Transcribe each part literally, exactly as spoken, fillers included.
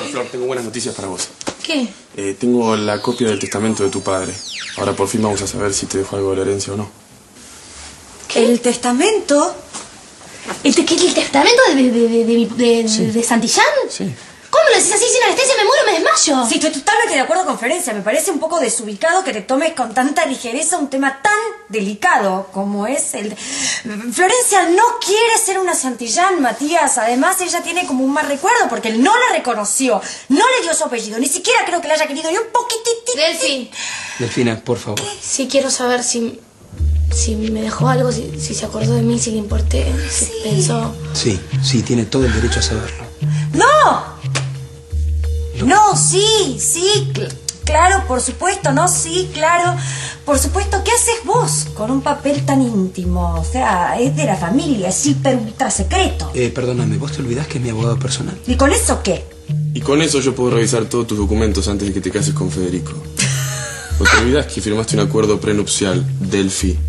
Flor, tengo buenas noticias para vos. ¿Qué? Eh, tengo la copia del testamento de tu padre. Ahora por fin vamos a saber si te dejó algo de la herencia o no. ¿Qué? ¿El testamento? ¿El, te, ¿El testamento de, de, de, de, de, Sí. de Santillán? Sí. ¿Cómo lo decís así sin anestesia? Me muero, me desmayo. Sí, estoy totalmente de acuerdo con Florencia. Me parece un poco desubicado que te tomes con tanta ligereza un tema tan delicado como es el... Florencia no quiere ser una Santillán, Matías. Además, ella tiene como un mal recuerdo porque él no la reconoció, no le dio su apellido, ni siquiera creo que la haya querido ni un poquitito. Delfi. Delfina, por favor. Sí, quiero saber si... Si me dejó algo, si, si se acordó de mí, si le importé, si Sí. pensó... Sí, sí, tiene todo el derecho a saberlo. ¡No! No, sí, sí, cl- claro, por supuesto, no, sí, claro, por supuesto. ¿Qué haces vos con un papel tan íntimo? O sea, es de la familia, es hiper ultra secreto. Eh, perdóname, ¿vos te olvidás que es mi abogado personal? ¿Y con eso qué? Y con eso yo puedo revisar todos tus documentos antes de que te cases con Federico. ¿O te olvidás que firmaste un acuerdo prenupcial, Delphi?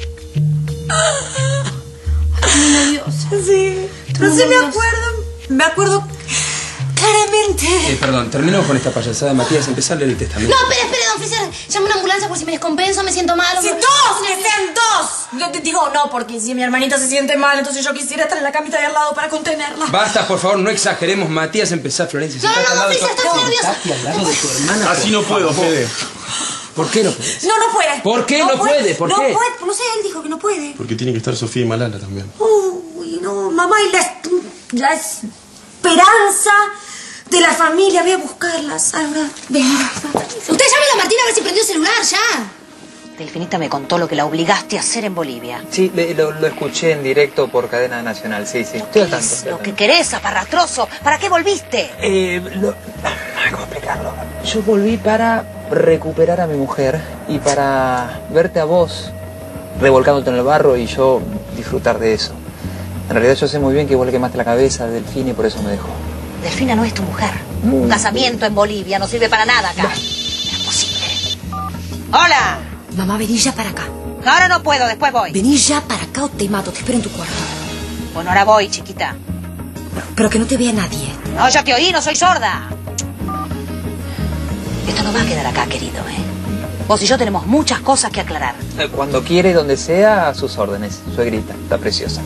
Muy nerviosa. Sí, no sé, me acuerdo, me acuerdo claramente. Eh, perdón, terminamos con esta payasada, Matías, empezá a leer el testamento. No, espere, espere, don Freezer. Llame una ambulancia por si me descompenso, me siento mal. ¡Si por- dos! ¡Que sean dos! Yo te digo no, porque si mi hermanita se siente mal, entonces yo quisiera estar en la camita de al lado para contenerla. Basta, por favor, no exageremos. Matías, empezá, Florencia. No, no, sentate no, al lado de Freezer, tu- estás nerviosa. Sentate al lado de tu hermana. Así por no puedo, favor. Fede. ¿Por qué no puedes? No, no puede. ¿Por qué no puede? ¿Por no qué? puede, no sé, él dijo que no puede. Porque tiene que estar Sofía y Malala también. Uy, no, mamá, y la, la esperanza de la familia. Voy a buscarlas. Ahora, ven. Usted llame a Martina a ver si prendió el celular, ya. Delfinita me contó lo que la obligaste a hacer en Bolivia. Sí, le- lo, lo escuché en directo por cadena nacional, sí, sí. Estoy al ¿Qué tanto. es estoy al lo que tanto. querés, aparrastroso? ¿Para qué volviste? Eh, lo... ¿Cómo explicarlo? Yo volví para recuperar a mi mujer y para verte a vos revolcándote en el barro y yo disfrutar de eso. En realidad yo sé muy bien que vos le quemaste la cabeza a Delfina y por eso me dejó. Delfina no es tu mujer. Un casamiento en Bolivia no sirve para nada acá. Es imposible. ¡Hola! Mamá, vení ya para acá. Ahora no puedo, después voy. Vení ya para acá o te mato. Te espero en tu cuarto. Bueno, ahora voy, chiquita. Pero que no te vea nadie. No, ya te oí, no soy sorda. Esto no va a quedar acá, querido, ¿eh? Vos y yo tenemos muchas cosas que aclarar. Eh, Cuando quiere y donde sea, a sus órdenes. Suegrita, está preciosa.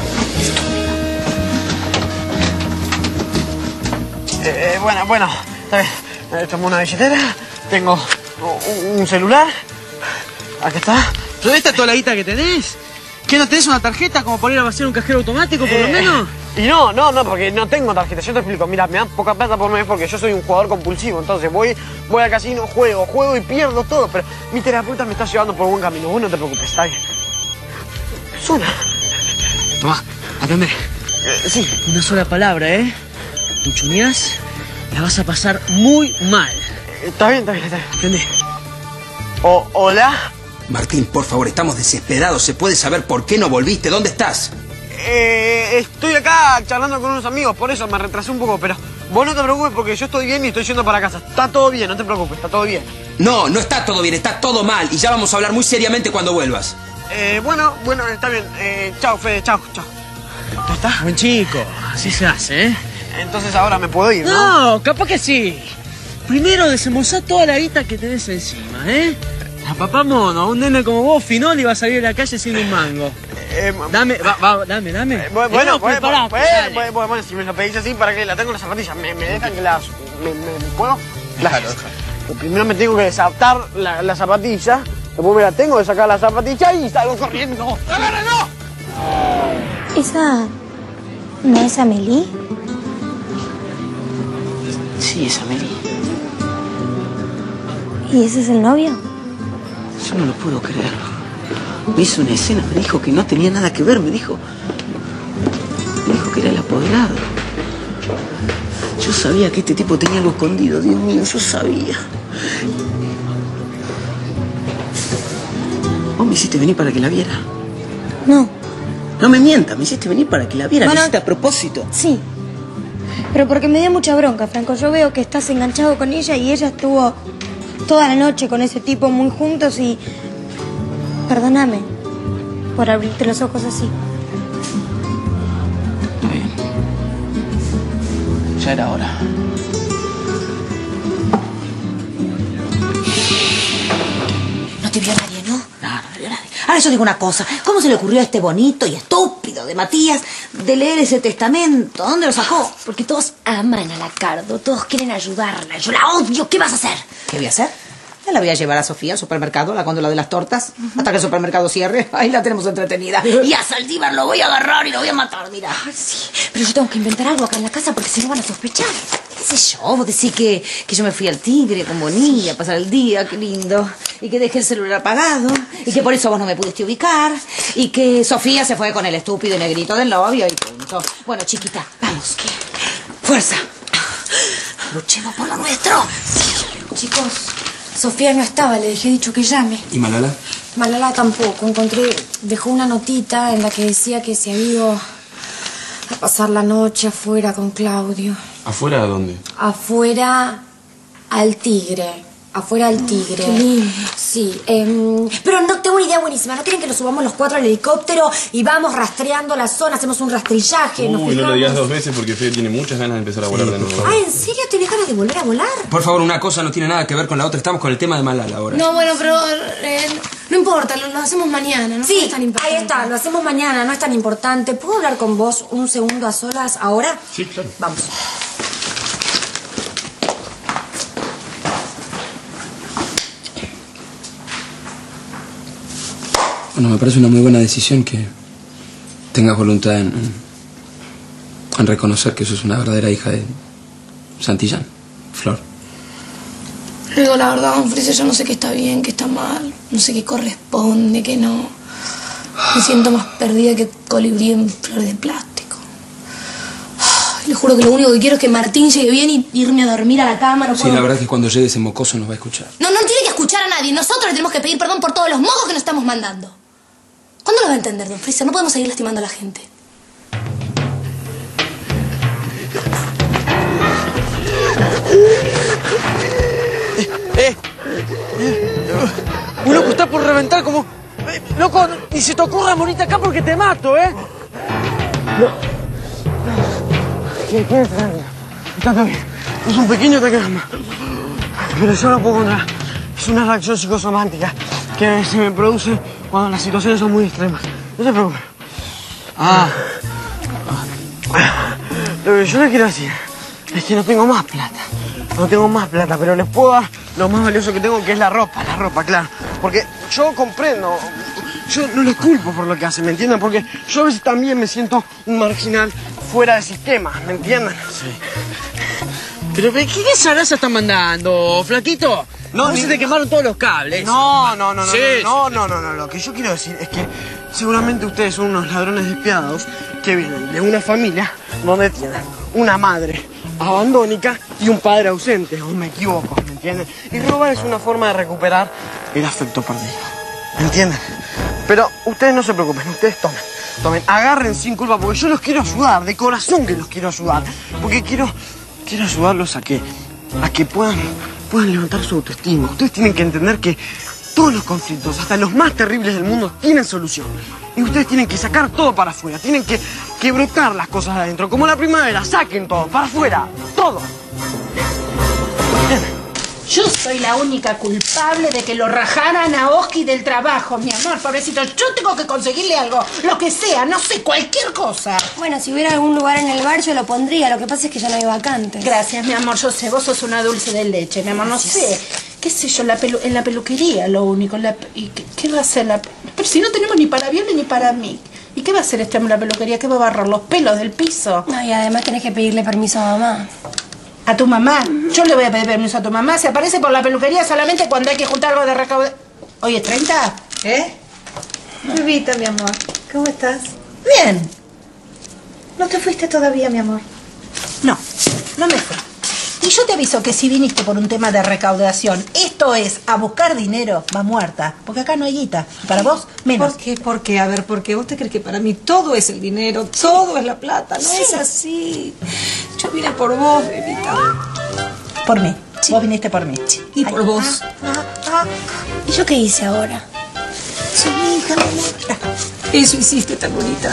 Eh, bueno, bueno, está bien. Eh, Tomo una billetera, tengo un, un celular. Acá está. ¿Toda esta toda la guita que tenés? ¿Qué no tenés una tarjeta como para ir a vaciar un cajero automático, por lo Eh, menos? Y no, no, no, porque no tengo tarjeta. Yo te explico, mira, me dan poca plata por mes porque yo soy un jugador compulsivo. Entonces voy, voy al casino, juego, juego y pierdo todo. Pero mi terapeuta me está llevando por buen camino. Vos no te preocupes, está bien. Suena. Tomá, atendé. Eh, sí. Una sola palabra, ¿eh? Puchuneás, la vas a pasar muy mal. Eh, Está bien, está bien, está bien. ¿Entendés? O, hola. Martín, por favor, estamos desesperados. ¿Se puede saber por qué no volviste? ¿Dónde estás? Eh, estoy acá charlando con unos amigos, por eso me retrasé un poco, pero vos no te preocupes porque yo estoy bien y estoy yendo para casa. Está todo bien, no te preocupes, está todo bien. No, no está todo bien, está todo mal. Y ya vamos a hablar muy seriamente cuando vuelvas. Eh, bueno, bueno, está bien. Eh, chao, Fede, chao, chao. ¿Ya está? Buen chico, así se hace, ¿eh? Entonces ahora me puedo ir, ¿no? No, capaz que sí. Primero desembolsá toda la guita que tenés encima, ¿eh? A papá mono, un nene como vos, Finoli, iba a salir a la calle sin un mango. Eh, Dame, va, va, dame, dame. eh, bu- bueno, Eh, pues, preparate, pues, dale. pues, pues, bueno, si me lo pedís así, ¿para qué? La tengo en las zapatillas. ¿Me, me dejan que las... Me, me- ¿Puedo? Claro. Pues primero me tengo que desatar la, la zapatilla, después me la tengo que sacar la zapatilla y salgo corriendo. ¡Agárrenlo! ¿Esa no es Amelie? Sí, es Amelie. ¿Y ese es el novio? Yo no lo puedo creer. Me hizo una escena, me dijo que no tenía nada que ver, me dijo... Me dijo que era el apoderado. Yo sabía que este tipo tenía algo escondido, Dios mío, yo sabía. ¿Vos me hiciste venir para que la viera? No. No me mientas, me hiciste venir para que la viera, Bueno, lo hiciste a propósito. Sí. Pero porque me dio mucha bronca, Franco. Yo veo que estás enganchado con ella y ella estuvo toda la noche con ese tipo muy juntos y... Perdóname por abrirte los ojos así. Está bien. Ya era hora. Ahora yo digo una cosa. ¿Cómo se le ocurrió a este bonito y estúpido de Matías de leer ese testamento? ¿Dónde lo sacó? Porque todos aman a la Cardo, todos quieren ayudarla. Yo la odio, ¿qué vas a hacer? ¿Qué voy a hacer? Ya la voy a llevar a Sofía al supermercado, a la góndola de las tortas, uh-huh. hasta que el supermercado cierre. Ahí la tenemos entretenida. Y a Saldívar lo voy a agarrar y lo voy a matar, mira. Ay, sí, pero yo tengo que inventar algo acá en la casa porque si no van a sospechar. ¿Qué sé yo? Vos decís que, que yo me fui al Tigre con Bonilla a pasar el día, qué lindo. Y que dejé el celular apagado. Y que por eso vos no me pudiste ubicar. Y que Sofía se fue con el estúpido y negrito del novio y punto. Bueno, chiquita, vamos. ¿Qué? Fuerza. Luchemos por lo nuestro. Chicos, Sofía no estaba, le dejé dicho que llame. ¿Y Malala? Malala tampoco. Encontré, dejó una notita en la que decía que se había ido a pasar la noche afuera con Claudio. ¿Afuera a dónde? Afuera al Tigre. Afuera al Tigre. Qué lindo. Sí, eh, pero no tengo una idea buenísima. ¿No quieren que nos subamos los cuatro al helicóptero y vamos rastreando la zona? Hacemos un rastrillaje. Nos Uy, no fijamos. lo digas dos veces porque Fede tiene muchas ganas de empezar a volar Sí, de nuevo. Ah, ¿en serio tenés ganas de volver a volar? Por favor, una cosa no tiene nada que ver con la otra. Estamos con el tema de Malala ahora. No, bueno, pero eh, no importa, lo, lo hacemos mañana, ¿no? Sí, No es tan importante. ahí está, lo hacemos mañana, no es tan importante. ¿Puedo hablar con vos un segundo a solas ahora? Sí, claro. Vamos. Bueno, me parece una muy buena decisión que tengas voluntad en, en reconocer que sos una verdadera hija de Santillán, Flor. Le digo la verdad, don Freezer, yo no sé qué está bien, qué está mal, no sé qué corresponde, qué no. Me siento más perdida que colibrí en flores de plástico. Ay, le juro que lo único que quiero es que Martín llegue bien y irme a dormir a la cama. No Sí, puedo... la verdad es que cuando llegue ese mocoso nos va a escuchar. No, no tiene que escuchar a nadie. Nosotros le tenemos que pedir perdón por todos los mocos que nos estamos mandando. ¿Cuándo lo va a entender, don Freezer? No podemos seguir lastimando a la gente. Eh, eh, un loco está por reventar como... Eh, loco, ni se te ocurra morirte acá porque te mato, ¿eh? No. ¿Qué, qué es? Está todo bien. Es un pequeño trauma. Pero yo lo puedo controlar. Es una reacción psicosomática que se me produce cuando las situaciones son muy extremas. No se preocupe. Ah. Lo que yo le quiero decir es que no tengo más plata. No tengo más plata, pero les puedo dar lo más valioso que tengo, que es la ropa. La ropa, claro. Porque yo comprendo. Yo no les culpo por lo que hacen, ¿me entienden? Porque yo a veces también me siento un marginal fuera del sistema, ¿me entienden? Sí. Pero, ¿qué desgracia están mandando, flaquito? No, ni se te quemaron todos los cables. No, no, no, no, Sí, no, no, no, no, no. Lo que yo quiero decir es que seguramente ustedes son unos ladrones despiadados que vienen de una familia donde tienen una madre abandónica y un padre ausente, o me equivoco, ¿me entienden? Y robar es una forma de recuperar el afecto perdido, ¿me entienden? Pero ustedes no se preocupen, ustedes tomen, tomen, agarren sin culpa, porque yo los quiero ayudar, de corazón que los quiero ayudar, porque quiero, quiero ayudarlos a que, a que puedan, puedan levantar su autoestima. Ustedes tienen que entender que todos los conflictos, hasta los más terribles del mundo, tienen solución. Y ustedes tienen que sacar todo para afuera, tienen que, que brotar las cosas de adentro, como la primavera, saquen todo, para afuera, todo. Yo soy la única culpable de que lo rajaran a Oski del trabajo, mi amor, pobrecito. Yo tengo que conseguirle algo, lo que sea, no sé, cualquier cosa. Bueno, si hubiera algún lugar en el bar yo lo pondría, lo que pasa es que ya no hay vacantes. Gracias, mi amor, yo sé, vos sos una dulce de leche, mi amor, no sé. ¿Qué sé yo? La pelu en la peluquería, lo único. La ¿Y qué, qué va a hacer la Pero si no tenemos ni para Viole ni para mí. ¿Y qué va a hacer este hombre en la peluquería? ¿Qué va a barrer los pelos del piso? No, y además tenés que pedirle permiso a mamá. ¿A tu mamá? Yo le voy a pedir permiso a tu mamá. Se aparece por la peluquería solamente cuando hay que juntar algo de recaudación. ¿Hoy es treinta? ¿Eh? Bebita, mi amor. ¿Cómo estás? Bien. ¿No te fuiste todavía, mi amor? No, no me fui. Y yo te aviso que si viniste por un tema de recaudación, esto es a buscar dinero, va muerta. Porque acá no hay guita. Para vos, menos. ¿Por qué? ¿Por qué? A ver, ¿por qué? ¿Vos te crees que para mí todo es el dinero? Todo es la plata. No Sí. es así. Yo vine por vos, bebita. Por mí. Vos viniste por mí. Y por Ay, vos. ah, ah, ah. ¿Y yo qué hice ahora? Soy mi hija, mi amor. Eso hiciste tan bonita.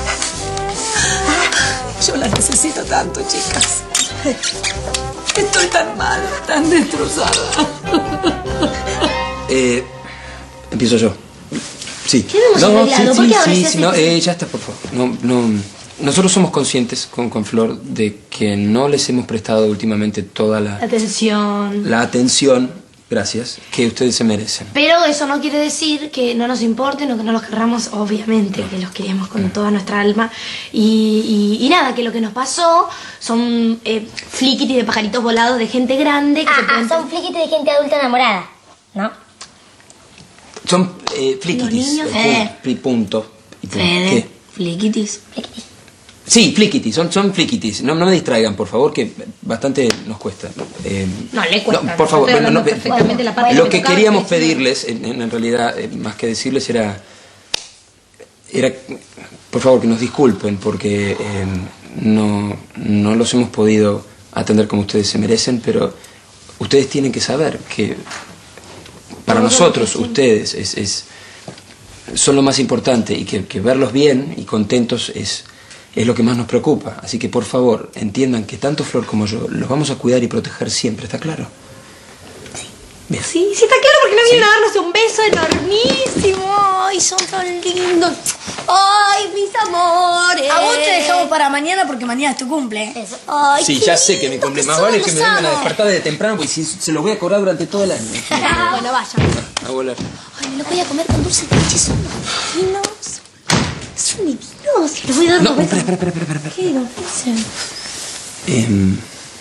Yo las necesito tanto, chicas. Estoy tan mal, tan destrozada. Eh, empiezo yo. Sí. ¿Qué no hemos No, arreglado? sí, ¿Por qué sí, ahora sí, se sí, hace no, así? eh, ya está, por favor. No, no, nosotros somos conscientes con, con Flor de que no les hemos prestado últimamente toda la, Atención. la atención, gracias, que ustedes se merecen. Pero eso no quiere decir que no nos importen o que no los querramos, obviamente, que los queremos con toda nuestra alma. Y, y, y nada, que lo que nos pasó son eh, fliquiti de pajaritos volados de gente grande. Que Ah, se ah, pueden- son fliquiti de gente adulta enamorada, ¿no? Son eh, fliquitis. Los niños, eh, Fede. pu- y punto. Y punto. Fede, ¿Qué? fliquitis. Sí, fliquitis, son, son fliquitis. No, no me distraigan, por favor, que bastante nos cuesta. Eh, No, le cuesta. por favor, Estoy bueno, no, hablando perfectamente la parte lo me que tocaba, queríamos que decía- pedirles, en, en- en realidad, eh, más que decirles, era, era, por favor, que nos disculpen, porque eh, no, no los hemos podido atender como ustedes se merecen, pero ustedes tienen que saber que para nosotros, ustedes, es, es, son lo más importante y que, que verlos bien y contentos es, es lo que más nos preocupa. Así que, por favor, entiendan que tanto Flor como yo los vamos a cuidar y proteger siempre, ¿está claro? Bien. Sí, sí está claro porque no vienen a darnos un beso enormísimo. Ay, son tan lindos. Ay, mis amores. A vos te dejamos para mañana porque mañana es tu cumple. Ay, Sí, qué ya sé que mi lindo cumple. Más son, vale que los me vengan a amo. despertar desde temprano, porque si, se los voy a cobrar durante todo el año. Bueno, vayan. A volar. Ay, me los voy a comer con dulce de leche. Son divinos. Son divinos. Les voy a dar No, un beso. espera, espera, espera, espera. ¿Qué nos dicen? Eh,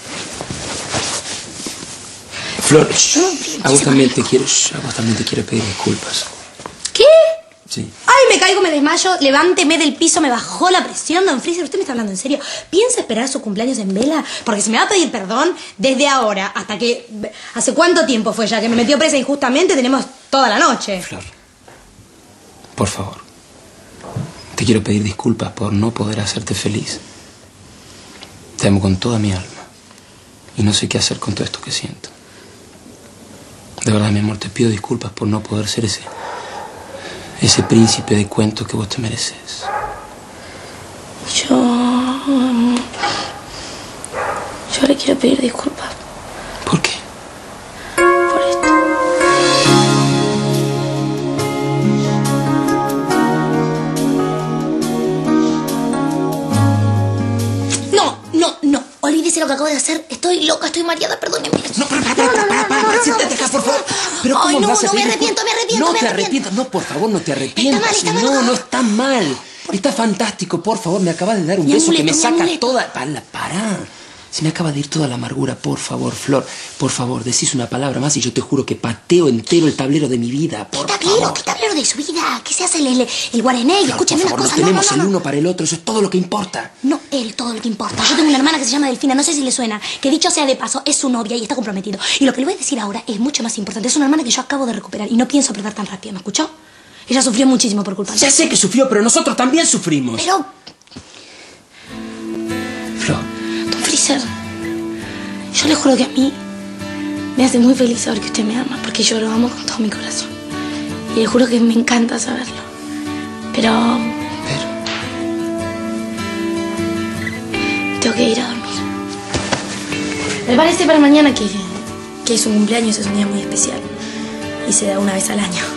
Flor, shh, a vos también te quiero, shh, a vos también te quiero pedir disculpas. ¿Qué? Sí. Ay, me caigo, me desmayo, levánteme del piso, me bajó la presión, don Freezer. ¿Usted me está hablando en serio? ¿Piensa esperar su cumpleaños en vela? Porque si me va a pedir perdón, desde ahora hasta que... ¿Hace cuánto tiempo fue ya que me metió presa injustamente? Tenemos toda la noche. Flor, por favor, te quiero pedir disculpas por no poder hacerte feliz. Te amo con toda mi alma y no sé qué hacer con todo esto que siento. De verdad, mi amor, te pido disculpas por no poder ser ese... ese príncipe de cuentos que vos te mereces. Yo... Yo le quiero pedir disculpas. ¿Por qué? Por esto. No, no, no. Olvídese lo que acabo de hacer. Estoy loca, estoy mareada, perdóneme. No, para, para, para, para, para, para, siéntate acá, por favor. Pero ¿cómo Ay, no, me vas a no, me pedir arrepiento, me disculpas? arrepiento, No me te arrepiento. arrepientas, no, por favor, no te arrepientas. mal, está mal, no, no. no está mal. Está fantástico, por favor, me acabas de dar un Mi beso que amuleto, me mi saca amuleto. toda... Para, para. Se me acaba de ir toda la amargura, por favor, Flor. Por favor, decís una palabra más y yo te juro que pateo entero el tablero de mi vida, por ¿Qué tablero? favor. ¿Qué tablero de su vida? ¿Qué se hace el, el, el guarené? Flor, Escúchame por una favor, cosa. nos tenemos no, no, no, el no. uno para el otro, eso es todo lo que importa. No, él, todo lo que importa. Yo tengo una hermana que se llama Delfina, no sé si le suena, que dicho sea de paso, es su novia y está comprometido. Y lo que le voy a decir ahora es mucho más importante. Es una hermana que yo acabo de recuperar y no pienso perder tan rápido, ¿me escuchó? Ella sufrió muchísimo por culpa mía. Ya sé que sufrió, pero nosotros también sufrimos. Pero, Flor, don Freezer, yo le juro que a mí me hace muy feliz saber que usted me ama, porque yo lo amo con todo mi corazón. Y le juro que me encanta saberlo. Pero... pero... Tengo que ir a dormir. Me parece para mañana que, que es un cumpleaños, es un día muy especial. Y se da una vez al año.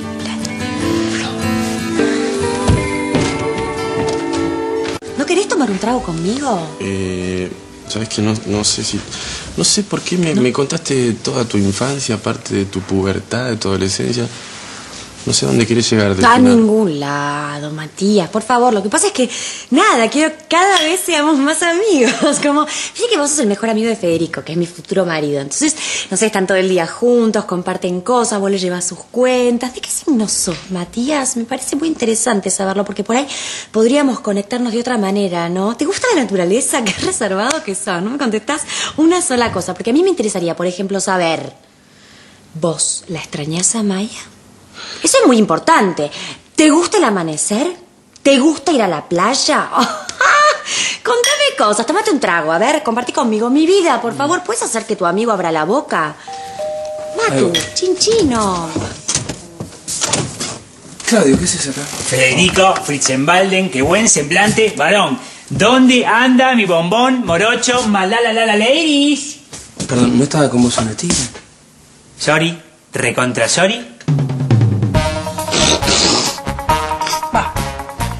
¿No querés tomar un trago conmigo? Eh, ¿Sabes qué? No, no sé si... No sé por qué me, me contaste toda tu infancia, parte de tu pubertad, de tu adolescencia. No sé dónde querés llegar. De A final. ningún lado, Matías, por favor. Lo que pasa es que, nada, quiero que cada vez seamos más amigos. Como, fíjate que vos sos el mejor amigo de Federico, que es mi futuro marido. Entonces, no sé, están todo el día juntos, comparten cosas, vos le llevas sus cuentas. ¿De qué signo sos, Matías? Me parece muy interesante saberlo, porque por ahí podríamos conectarnos de otra manera, ¿no? ¿Te gusta la naturaleza? Qué reservado que sos. No me contestás una sola cosa, porque a mí me interesaría, por ejemplo, saber... ¿Vos la extrañás a Maya? Eso es muy importante. ¿Te gusta el amanecer? ¿Te gusta ir a la playa? Contame cosas, tómate un trago. A ver, compartí conmigo mi vida, por favor. ¿Puedes hacer que tu amigo abra la boca? Matu, chinchino. Claudio, ¿qué haces acá? Federico Fritzenbalden, qué buen semblante, varón. ¿Dónde anda mi bombón, morocho, malalalala ladies? Perdón, ¿no estaba con vos en el tigre? Sorry, recontra sorry.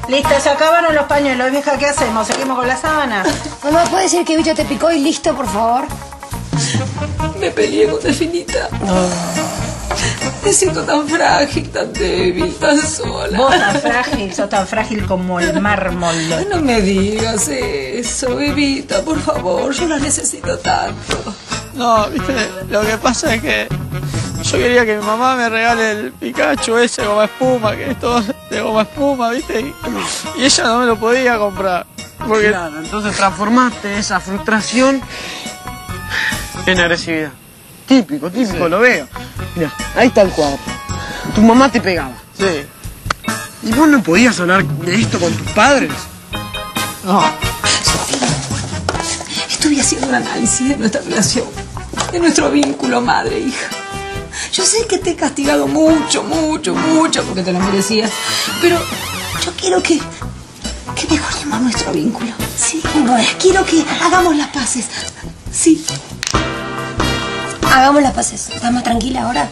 Listo, se acabaron los pañuelos, vieja, ¿qué hacemos? ¿Seguimos con la sábana? Mamá, ¿puede decir que bicho te picó y listo, por favor? Me peleé con Delfinita. Me siento tan frágil, tan débil, tan sola. Vos tan frágil, sos tan frágil como el mármol. No me digas eso, bebita, por favor, yo la necesito tanto. No, viste, lo que pasa es que yo quería que mi mamá me regale el Pikachu ese goma espuma, que es todo de goma espuma, viste, y, y ella no me lo podía comprar. Porque... Claro, entonces transformaste esa frustración en agresividad. Típico, típico, sí. Lo veo. Mira, ahí está el cuadro. Tu mamá te pegaba. Sí. ¿Y vos no podías hablar de esto con tus padres? No. Sofía, estuve haciendo un análisis de nuestra relación, de nuestro vínculo madre-hija. Yo sé que te he castigado mucho, mucho, mucho, porque te lo merecías, pero yo quiero que, que mejoremos nuestro vínculo. Sí. Quiero que hagamos las paces. Sí. Hagamos las paces. ¿Estás más tranquila ahora?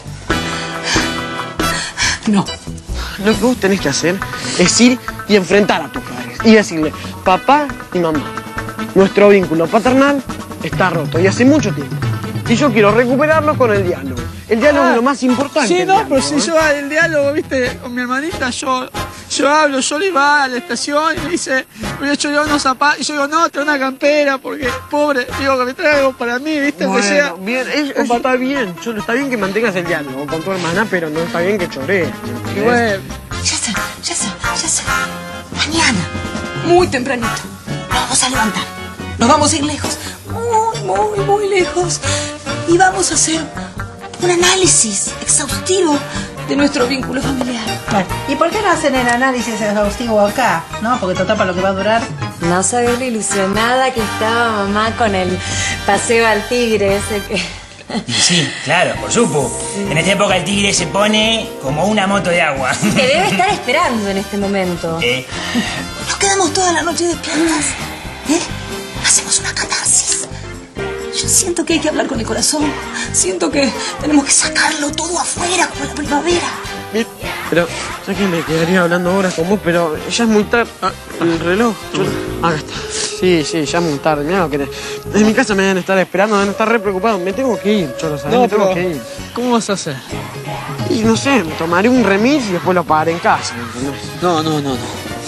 No. Lo que vos tenés que hacer es ir y enfrentar a tus padres y decirle, papá y mamá, nuestro vínculo paternal está roto y hace mucho tiempo. Y yo quiero recuperarlo con el diálogo. El diálogo ah, es lo más importante. Sí, no, diálogo, pero si ¿eh? yo el diálogo, viste, con mi hermanita, yo, yo hablo, yo le iba a la estación y me dice, me he hecho yo unos zapatos, y yo digo, no, te una campera, porque, pobre, digo, que me traiga algo para mí, viste, bueno, que sea... bien, es, es, está bien, yo, está bien que mantengas el diálogo con tu hermana, pero no está bien que chorees. Y bueno... Ya sé, ya sé, ya sé. Mañana, muy tempranito, nos vamos a levantar. Nos vamos a ir lejos, muy, muy, muy lejos. Y vamos a hacer un análisis exhaustivo de nuestro vínculo familiar. Bueno, ¿y por qué no hacen el análisis exhaustivo acá? ¿No? Porque total para lo que va a durar. No sabés lo ilusionada que estaba mamá con el paseo al tigre ese que... Y sí, claro, por supuesto. En esta época el tigre se pone como una moto de agua. Te debe estar esperando en este momento. ¿Eh? Nos quedamos toda la noche despiertas. ¿Eh? Hacemos una catarsis. Yo siento que hay que hablar con el corazón. Siento que tenemos que sacarlo todo afuera, como la primavera. Pero, sé que me quedaría hablando horas con vos, pero ya es muy tarde. Ah, el reloj. Yo... Acá está. Sí, sí, ya es muy tarde. Mirá lo que... En mi casa me deben estar esperando, deben estar re preocupados. Me tengo que ir, Cholo, ¿sabes? No, me tengo pero, que ir. ¿cómo vas a hacer? Y no sé, me tomaré un remis y después lo pagaré en casa, ¿entendés? No, no, no, no.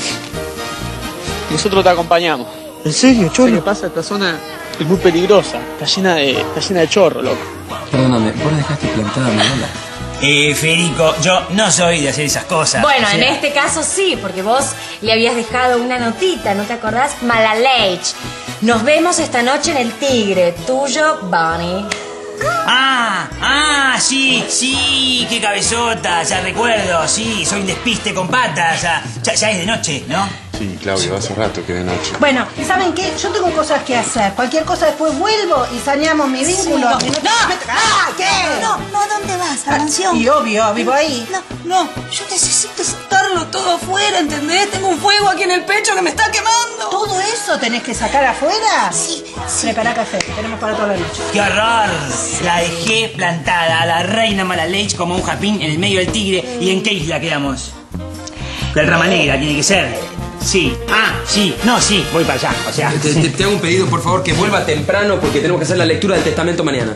Nosotros te acompañamos. ¿En serio, Cholo? ¿Qué pasa? Esta zona es muy peligrosa. Está llena de, está llena de chorro, loco. Perdóname, vos la dejaste plantada a mi abuela. Eh, Federico, yo no soy de hacer esas cosas. Bueno, o sea... en este caso sí, porque vos le habías dejado una notita, ¿no te acordás? Malaleich. Nos vemos esta noche en el Tigre. Tuyo, Bonnie. Ah, ah, sí, sí, qué cabezota, ya recuerdo, sí, soy un despiste con patas, ya, ya, ya es de noche, ¿no? Sí, Claudio, hace rato que de noche. Bueno, ¿saben qué? Yo tengo cosas que hacer. Cualquier cosa después vuelvo y saneamos mi vínculo. Sí, no, no, ah, ¿qué? No, no, ¿a dónde vas? ¿A la mansión? Y obvio, vivo ahí. No, no, yo necesito sacarlo todo afuera, ¿entendés? Tengo un fuego aquí en el pecho que me está quemando. ¿Todo eso tenés que sacar afuera? Sí, sí. Prepará café, tenemos para toda la noche. ¡Qué horror! La dejé plantada a la reina Malaleich como un japín en el medio del Tigre. ¿Y en qué isla quedamos? El Rama Negra tiene que ser. Sí, ah, sí, no, sí, voy para allá, o sea... Te, te, te hago un pedido, por favor, que vuelva temprano porque tenemos que hacer la lectura del testamento mañana.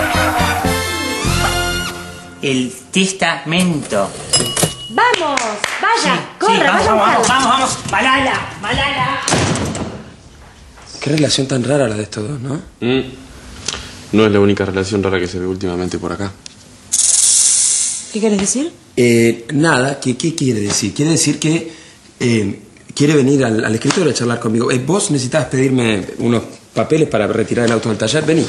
El testamento. ¡Vamos! ¡Vaya! Sí, ¡Corra! sí, vamos, ¡Vaya a vamos, buscarla! vamos, vamos! ¡Malala! ¡Malala! Qué relación tan rara la de estos dos, ¿no? Mm. No es la única relación rara que se ve últimamente por acá. ¿Qué quieres decir? Eh, nada, ¿qué, ¿qué quiere decir? Quiere decir que eh, quiere venir al, al escritorio a charlar conmigo. Eh, vos necesitabas pedirme unos papeles para retirar el auto del taller. Vení.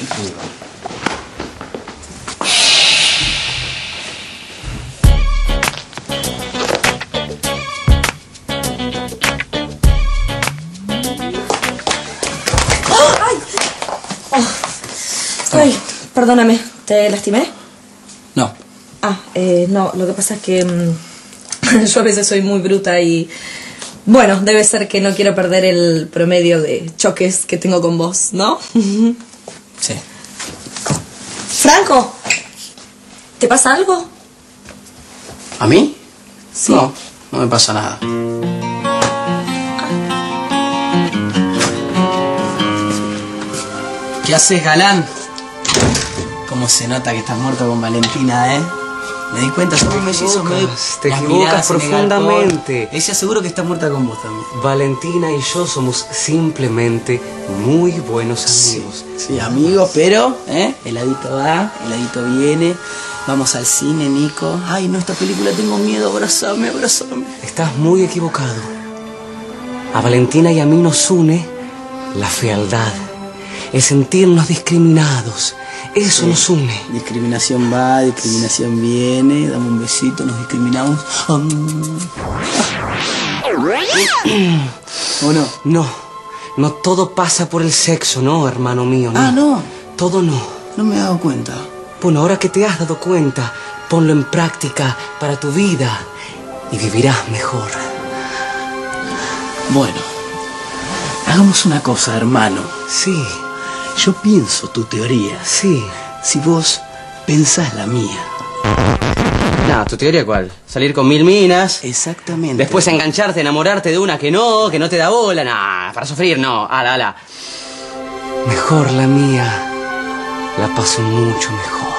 Ay, perdóname, ¿te lastimé? No. Ah, eh, no, lo que pasa es que mmm, yo a veces soy muy bruta y... Bueno, debe ser que no quiero perder el promedio de choques que tengo con vos, ¿no? Sí. Franco, ¿te pasa algo? ¿A mí? Sí. No, no me pasa nada. ¿Qué haces, galán? ¿Cómo se nota que estás muerto con Valentina, eh? Me di cuenta, somos mellizos, me Te equivocas profundamente. Ella seguro que está muerta con vos también. Valentina y yo somos simplemente muy buenos amigos. Sí, sí, amigos, pero, ¿eh? Heladito va, heladito viene. Vamos al cine, Nico. Ay, no, esta película tengo miedo. Abrázame, abrázame. Estás muy equivocado. A Valentina y a mí nos une la fealdad, el sentirnos discriminados. Eso sí, nos une. Discriminación va, discriminación viene. Dame un besito, nos discriminamos. Um. ¿O no? No, no todo pasa por el sexo, no, hermano mío. No. Ah, no. Todo no. No me he dado cuenta. Bueno, ahora que te has dado cuenta, ponlo en práctica para tu vida y vivirás mejor. Bueno, hagamos una cosa, hermano. Sí. Yo pienso tu teoría. Sí. Si vos pensás la mía. No, ¿tu teoría cuál? ¿Salir con mil minas? Exactamente. Después engancharte, enamorarte de una que no, que no te da bola. Nah, para sufrir, no. Ala, ala. Mejor la mía. La paso mucho mejor.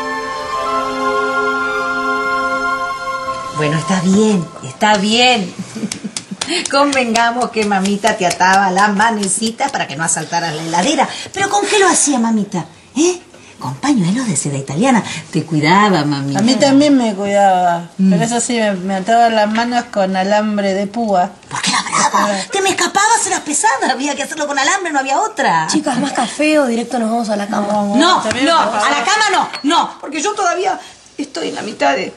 Bueno, está bien, está bien. Convengamos que mamita te ataba las manecitas para que no asaltaras la heladera. ¿Pero con qué lo hacía mamita? ¿Eh? Con pañuelos de seda italiana. Te cuidaba, mamita. A mí también me cuidaba. Mm. Pero eso sí, me, me ataba las manos con alambre de púa. ¿Por qué la brava? Te me escapabas en las pesadas. Había que hacerlo con alambre, no había otra. Chicas, más café o directo nos vamos a la cama. No, no, no a la cama no. No, porque yo todavía estoy en la mitad de...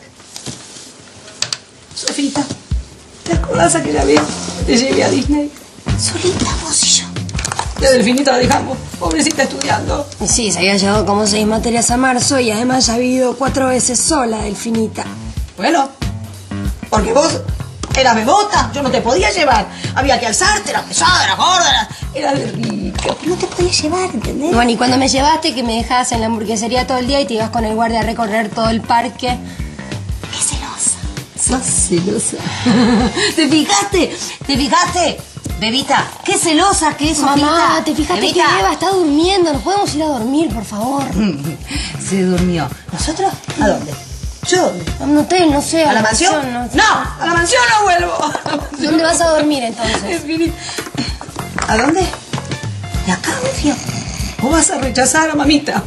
Sofita, ¿te acordás aquella vez que te llevé a Disney? Solita, vos y yo. La Delfinita la dejamos, pobrecita, estudiando. Sí, se había llevado como seis materias a marzo y además ya ha vivido cuatro veces sola, Delfinita. Bueno, porque vos eras bebota, yo no te podía llevar. Había que alzarte, eras pesada, eras gorda, eras de rica. No te podía llevar, ¿entendés? Bueno, y cuando me llevaste, que me dejabas en la hamburguesería todo el día y te ibas con el guardia a recorrer todo el parque. Qué celosa. Sos celosa. ¿Te fijaste? ¿Te fijaste? Bebita, qué celosa que es, Sofita. Mamá, ¿te fijaste Bebita? Que Beba está durmiendo? ¿Nos podemos ir a dormir, por favor? Se durmió. ¿Nosotros? ¿A dónde? ¿Yo dónde? A un hotel, no sé. ¿A, ¿A la, la mansión? mansión no, no, a la mansión no vuelvo. ¿Dónde vas a dormir, entonces? ¿A dónde? De acá, Rufio. ¿Vos vas a rechazar a mamita?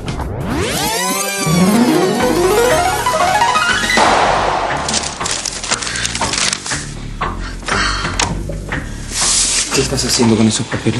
¿Qué estás haciendo con esos papeles?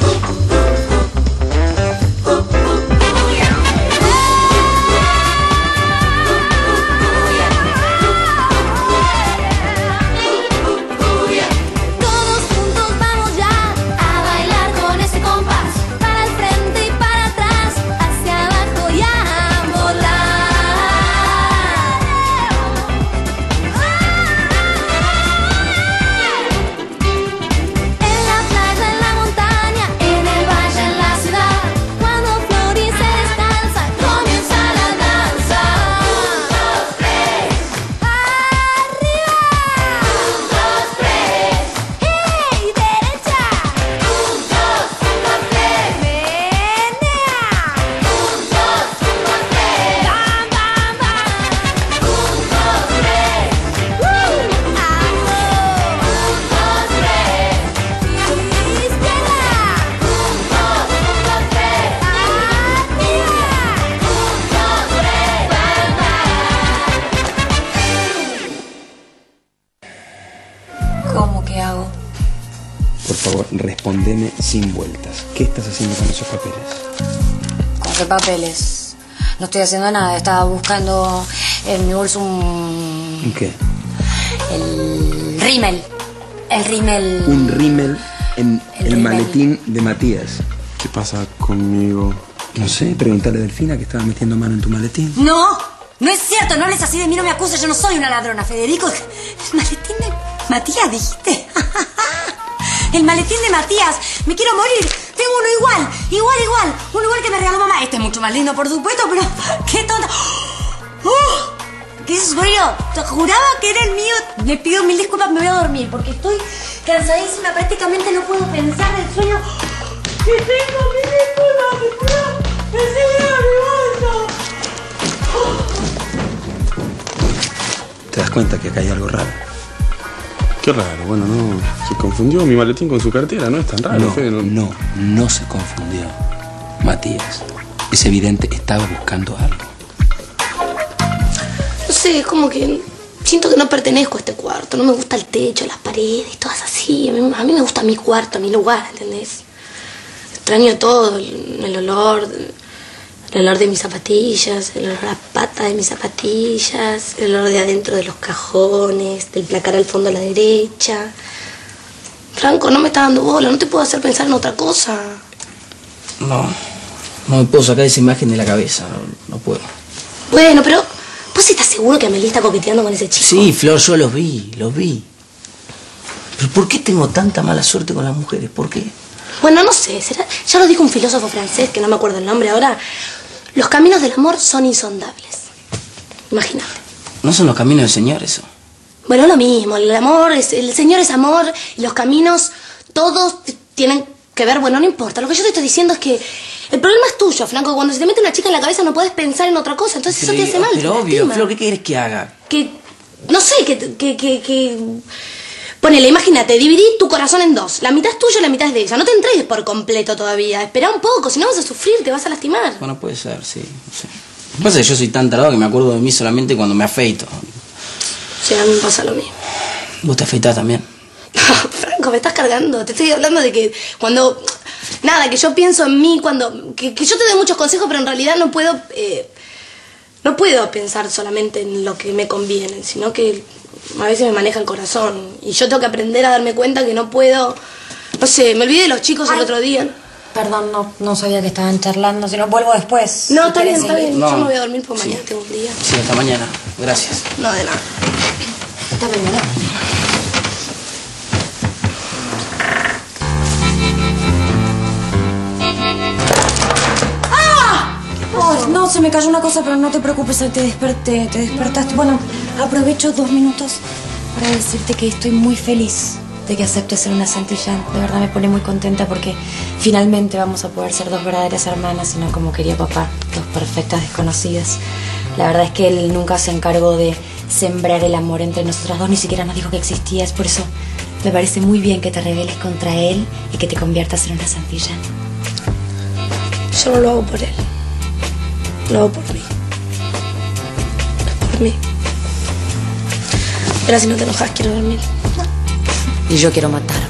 Por favor, respondeme sin vueltas. ¿Qué estás haciendo con esos papeles? ¿Con qué papeles? No estoy haciendo nada. Estaba buscando en mi bolso un... ¿Qué? El rímel. El rímel... Un rímel en el, el rímel. maletín de Matías. ¿Qué pasa conmigo? No sé, preguntarle a Delfina que estaba metiendo mano en tu maletín. No, no es cierto, no hables así de mí, no me acuses, yo no soy una ladrona, Federico. El maletín de Matías, dijiste. El maletín de Matías, me quiero morir. Tengo uno igual, igual, igual. Uno igual que me regaló mamá. Este es mucho más lindo, por supuesto, pero qué tonta. ¡Oh! ¡Qué frío! Te juraba que era el mío. Le pido mil disculpas, me voy a dormir porque estoy cansadísima, prácticamente no puedo pensar del sueño que tengo. Mil disculpas, ¿Te das cuenta que acá hay algo raro? Qué raro, bueno, no. Se confundió mi maletín con su cartera, no es tan raro, No, Fede, no. no, no se confundió. Matías, es evidente, estaba buscando algo. No sé, es como que siento que no pertenezco a este cuarto. No me gusta el techo, las paredes, todas así. A mí, a mí me gusta mi cuarto, mi lugar, ¿entendés? Extraño todo, el, el olor, el olor de mis zapatillas, el olor a la pata de mis zapatillas, el olor de adentro de los cajones, del placar al fondo a la derecha. Franco, no me está dando bola, no te puedo hacer pensar en otra cosa. No, no me puedo sacar esa imagen de la cabeza, no, no puedo. Bueno, pero ¿vos estás seguro que Amelie está coqueteando con ese chico? Sí, Flor, yo los vi, los vi. Pero ¿por qué tengo tanta mala suerte con las mujeres? ¿Por qué? Bueno, no sé, será, ya lo dijo un filósofo francés, que no me acuerdo el nombre ahora. Los caminos del amor son insondables. Imagínate. ¿No son los caminos del Señor eso? Bueno, lo mismo, el amor, es, el Señor es amor, y los caminos, todos tienen que ver, bueno, no importa. Lo que yo te estoy diciendo es que el problema es tuyo, Franco. Cuando se te mete una chica en la cabeza no puedes pensar en otra cosa, entonces Pero, eso te hace mal. Pero te obvio, lastima. Flor, ¿qué quieres que haga? Que, no sé, que, que, que, que... Ponele, imagínate, dividí tu corazón en dos. La mitad es tuya y la mitad es de ella. No te entregues por completo todavía. Espera un poco, si no vas a sufrir, te vas a lastimar. Bueno, puede ser, sí. No sé. Lo que pasa es que yo soy tan tarado que me acuerdo de mí solamente cuando me afeito. Sí, a mí me pasa lo mismo. ¿Vos te afeitás también? Franco, me estás cargando. Te estoy hablando de que cuando... Nada, que yo pienso en mí cuando... Que, que yo te doy muchos consejos, pero en realidad no puedo... Eh, no puedo pensar solamente en lo que me conviene, sino que a veces me maneja el corazón. Y yo tengo que aprender a darme cuenta que no puedo... No sé, me olvidé de los chicos Ay, el otro día. Perdón, no, no sabía que estaban charlando, si no vuelvo después. No, si está bien, querés está seguir. bien. No. Yo me voy a dormir por mañana, tengo un día. Sí, hasta mañana. Gracias. No, de nada. Hasta mañana. Oh, no, se me cayó una cosa, pero no te preocupes, te desperté, te despertaste. Bueno, aprovecho dos minutos para decirte que estoy muy feliz de que aceptes ser una Santillán. De verdad me pone muy contenta porque finalmente vamos a poder ser dos verdaderas hermanas y no como quería papá, dos perfectas desconocidas. La verdad es que él nunca se encargó de sembrar el amor entre nosotras dos, ni siquiera nos dijo que existías. Por eso me parece muy bien que te rebeles contra él y que te conviertas en una Santillán. Yo no lo hago por él. Lo hago por mí. Es por mí. Pero si no te enojas, quiero dormir. Y yo quiero matarme.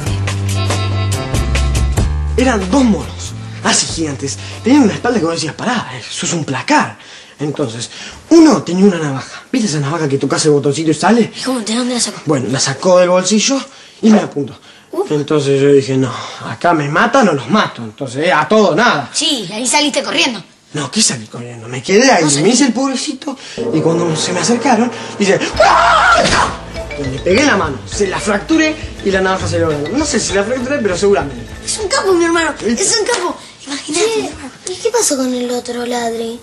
Eran dos monos, así gigantes. Tenían una espalda que vos decías, pará, eso es un placar. Entonces, uno tenía una navaja. ¿Viste esa navaja que tocas el botoncito y sale? ¿Y cómo te dónde la sacó? Bueno, la sacó del bolsillo y me apuntó. Entonces yo dije, no, acá me matan o los mato. Entonces, eh, a todo, nada. Sí, ahí saliste corriendo. No, ¿qué salí corriendo? Me quedé ahí, me hice el pobrecito y cuando se me acercaron, dice... Y le pegué la mano, se la fracturé y la navaja se le voló. No sé si la fracturé, pero seguramente. Es un capo, mi hermano. Es un capo. Imagínate. ¿Y qué pasó con el otro ladri?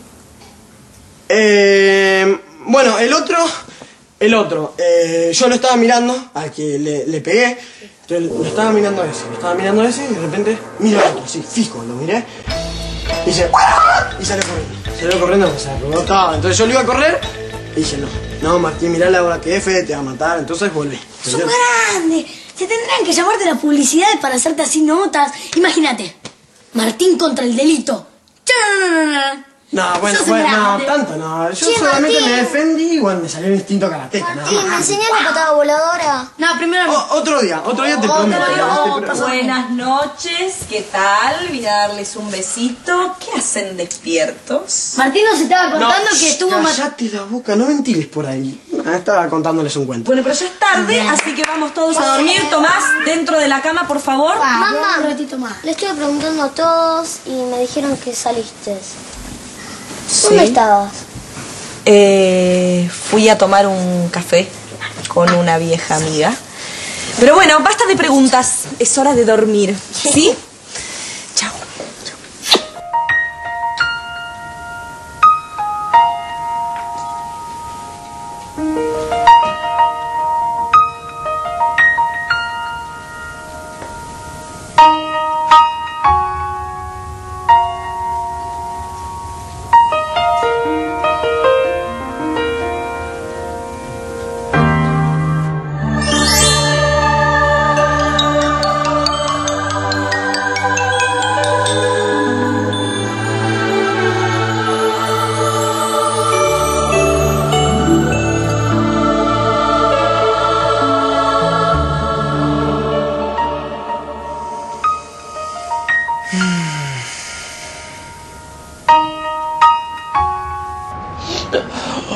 Eh, bueno, el otro, el otro, eh, yo lo estaba mirando al que le, le pegué, entonces lo estaba mirando a ese, lo estaba mirando a ese y de repente miro al otro, así, fijo, lo miré y dice, ¡ah! Y salió corriendo, salió corriendo porque se rebotaba, entonces yo le iba a correr y dije, no, no Martín, mirá la hora que es, Fede te va a matar, entonces volví. ¡Son grandes! Se tendrán que llamarte las publicidades para hacerte así notas. Imagínate, Martín contra el delito. No, bueno, Sos bueno, no, grande. tanto no. Yo Che, solamente Martín. me defendí y bueno, me salió el instinto karateca, nada Martín, ¿me más. enseñás la patada voladora? No, primero... O- otro día, otro día te prometo. ¿no? Te pro- Buenas noches, ¿qué tal? Voy a darles un besito. ¿Qué hacen despiertos? Martín nos estaba contando No, que estuvo... shh, cállate la boca, no ventiles por ahí. Ah, estaba contándoles un cuento. Bueno, pero ya es tarde, así que vamos todos a dormir. Tomás, dentro de la cama, por favor. Mamá, un ratito más. Le estuve preguntando a todos y me dijeron que saliste. ¿Dónde estabas? Eh, fui a tomar un café con una vieja amiga. Pero bueno, basta de preguntas. Es hora de dormir. ¿Sí? Chao.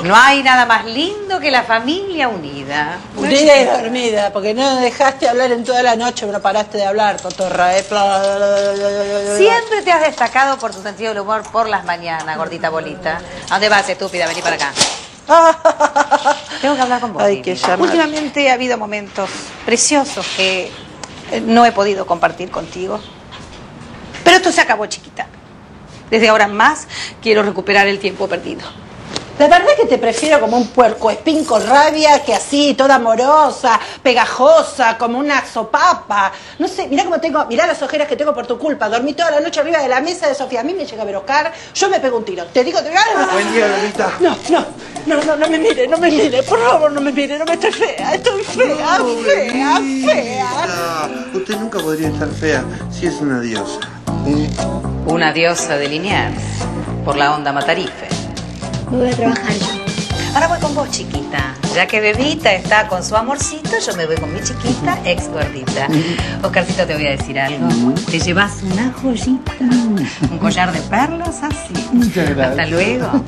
No hay nada más lindo que la familia unida. Unida y dormida, porque no dejaste hablar en toda la noche, no paraste de hablar, cotorra. ¿eh? Siempre te has destacado por tu sentido del humor por las mañanas, gordita bolita. ¿A dónde vas, estúpida? Vení para acá. Tengo que hablar con vos. Hay que llamar. Últimamente ha habido momentos preciosos que no he podido compartir contigo. Pero esto se acabó, chiquita. Desde ahora en más quiero recuperar el tiempo perdido. La verdad es que te prefiero como un puercoespín con rabia que así, toda amorosa, pegajosa, como una sopapa. No sé, mirá cómo tengo, mirá las ojeras que tengo por tu culpa. Dormí toda la noche arriba de la mesa de Sofía. A mí me llega a ver Oscar, yo me pego un tiro. Te digo, te digo... Buen día, Lolita. No, no, no, no, no me mire, no me mire. Por favor, no me mire, no me estoy fea. Estoy fea, fea, fea. Ah, usted nunca podría estar fea si es una diosa. ¿Eh? Una diosa de Liniers, por la onda Matarife. Me voy a trabajar ya. Ahora voy con vos, chiquita. Ya que Bebita está con su amorcito, yo me voy con mi chiquita, ex gordita. Oscarcito, te voy a decir algo. Te llevas una joyita, un collar de perlas así. Muchas gracias. Hasta luego.